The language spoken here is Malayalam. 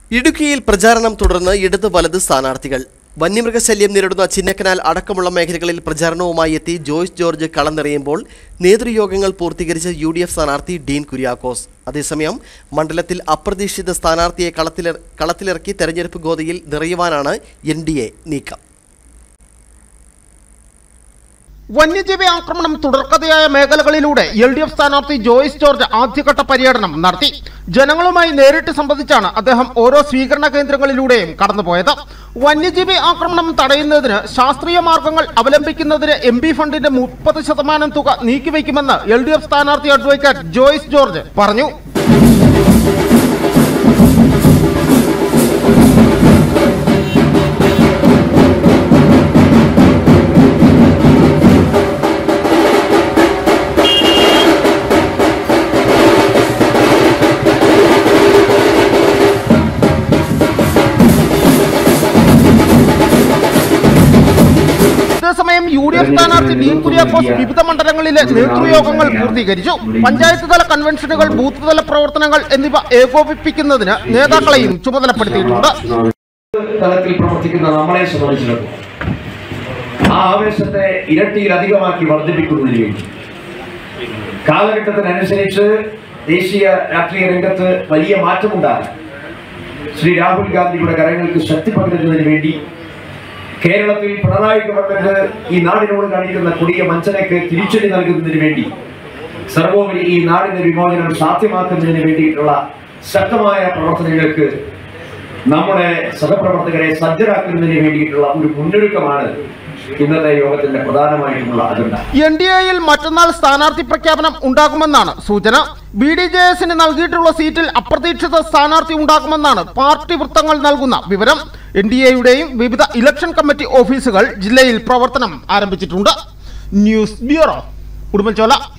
ഇടുക്കിയിൽ പ്രചാരണം തുടർന്ന് ഇടത് വലത് സ്ഥാനാർത്ഥികൾ. വന്യമൃഗശല്യം നേരിടുന്ന ചിന്നക്കനാൽ അടക്കമുള്ള മേഖലകളിൽ പ്രചാരണവുമായി എത്തി ജോയ്സ് ജോർജ് കളമെറിയുമ്പോൾ നേതൃയോഗങ്ങൾ പൂർത്തീകരിച്ച UDF സ്ഥാനാർത്ഥി ഡീൻ കുര്യാക്കോസ്. അതേസമയം മണ്ഡലത്തിൽ അപ്രതീക്ഷിത സ്ഥാനാർത്ഥിയെ കളത്തിലിറക്കി തെരഞ്ഞെടുപ്പ് ഗോതയിൽ നിറയുവാനാണ് NDA നീക്കം. വന്യജീവി ആക്രമണം തുടർക്കഥയായ മേഖലകളിലൂടെ LDF സ്ഥാനാർത്ഥി ജോയ്സ് ജോർജ് ആദ്യഘട്ട പര്യടനം നടത്തി. ജനങ്ങളുമായി നേരിട്ട് സംബന്ധിച്ചാണ് അദ്ദേഹം ഓരോ സ്വീകരണ കേന്ദ്രങ്ങളിലൂടെയും കടന്നുപോയത്. വന്യജീവി ആക്രമണം തടയുന്നതിന് ശാസ്ത്രീയ മാർഗങ്ങൾ അവലംബിക്കുന്നതിന് MP ഫണ്ടിന്റെ 30% തുക നീക്കിവെക്കുമെന്ന് LDF സ്ഥാനാർത്ഥി അഡ്വക്കേറ്റ് ജോയ്സ് ജോർജ് പറഞ്ഞു. അതേസമയം UDF സ്ഥാനാർത്ഥി ഡീൻ കുര്യാക്കോസ് വിവിധ മണ്ഡലങ്ങളിലെ നേതൃയോഗങ്ങൾ പൂർത്തീകരിച്ചു. പഞ്ചായത്ത് തല കൺവെൻഷനുകൾ, ബൂത്ത് തല പ്രവർത്തനങ്ങൾ എന്നിവ ഏകോപിപ്പിക്കുന്നതിന് നേതാക്കളെയും ചുമതലപ്പെടുത്തിയിട്ടുണ്ട്. തലത്തിൽ പ്രവർത്തിക്കുന്ന നമ്മളെ സംബന്ധിച്ചിടത്തോളം ആ ആവേശത്തെ ഇരട്ടിയിലധികമാക്കി വർദ്ധിപ്പിക്കുന്നതിന് വേണ്ടി കാലഘട്ടത്തിനനുസരിച്ച് ദേശീയ രാഷ്ട്രീയ രംഗത്ത് വലിയ മാറ്റമുണ്ടാകും. ശ്രീ രാഹുൽ ഗാന്ധിയുടെ കരങ്ങൾക്ക് ശക്തി പകരുന്നതിന് വേണ്ടി കേരളത്തിൽ പിണറായി ഗവൺമെന്റ് ഈ നാടിനോട് കാണിക്കുന്ന കൊടിയ വഞ്ചനയ്ക്ക് തിരിച്ചടി നൽകുന്നതിന് വേണ്ടി സർവോപരി ഈ നാടിന്റെ വിമോചനം സാധ്യമാക്കുന്നതിന് വേണ്ടിയിട്ടുള്ള ശക്തമായ പ്രവർത്തനങ്ങൾക്ക് നമ്മുടെ സഹപ്രവർത്തകരെ സജ്ജരാക്കുന്നതിന് വേണ്ടിയിട്ടുള്ള ഒരു മുന്നൊരുക്കമാണ് ഇന്നത്തെ യോഗത്തിന്റെ പ്രധാനമായിട്ടുള്ള അജണ്ട. NDAയിൽ മറ്റന്നാൾ സ്ഥാനാർത്ഥി പ്രഖ്യാപനം ഉണ്ടാകുമെന്നാണ് സൂചന. BDJS-ന് നൽകിയിട്ടുള്ള സീറ്റിൽ അപ്രതീക്ഷിത സ്ഥാനാർത്ഥി ഉണ്ടാകുമെന്നാണ് പാർട്ടി വൃത്തങ്ങൾ നൽകുന്ന വിവരം. NDAയുടെയും വിവിധ ഇലക്ഷൻ കമ്മിറ്റി ഓഫീസുകൾ ജില്ലയിൽ പ്രവർത്തനം ആരംഭിച്ചിട്ടുണ്ട്. News bureau, Udumbanchola.